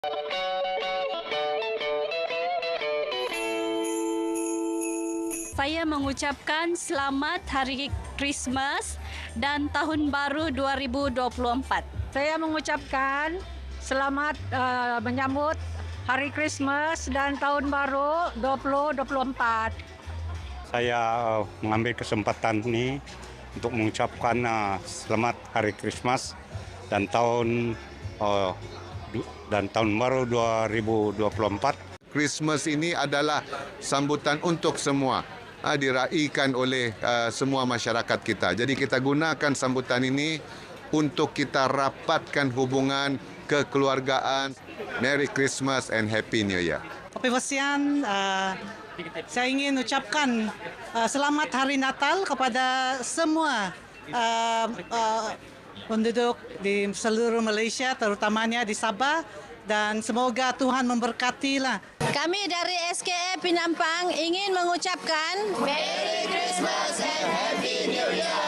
Saya mengucapkan selamat Hari Krismas dan Tahun Baru 2024. Saya mengucapkan selamat menyambut Hari Krismas dan Tahun Baru 2024. Saya mengambil kesempatan ini untuk mengucapkan selamat Hari Krismas dan Tahun Baru 2024. Krismas ini adalah sambutan untuk semua. Diraikan oleh semua masyarakat kita. Jadi kita gunakan sambutan ini untuk kita rapatkan hubungan kekeluargaan. Merry Christmas and Happy New Year. Pemesian, saya ingin ucapkan selamat Hari Natal kepada semua penduduk di seluruh Malaysia, terutamanya di Sabah, dan semoga Tuhan memberkatilah. Kami dari SKA Penampang ingin mengucapkan Merry Christmas and Happy New Year.